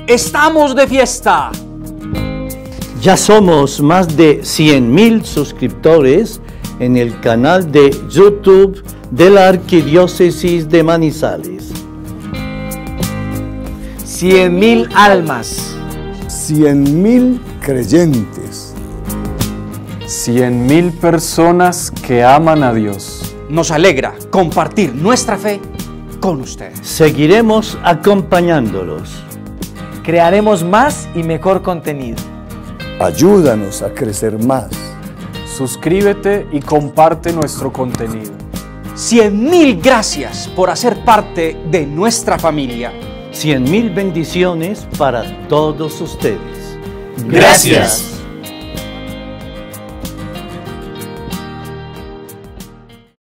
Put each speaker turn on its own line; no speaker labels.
¡Estamos de fiesta!
Ya somos más de 100,000 suscriptores en el canal de YouTube de la Arquidiócesis de Manizales.
100,000 almas.
100,000 creyentes.
100,000 personas que aman a Dios.
Nos alegra compartir nuestra fe con ustedes.
Seguiremos acompañándolos.
Crearemos más y mejor contenido.
Ayúdanos a crecer más.
Suscríbete y comparte nuestro contenido.
100,000 gracias por hacer parte de nuestra familia.
100,000 bendiciones para todos ustedes.
Gracias.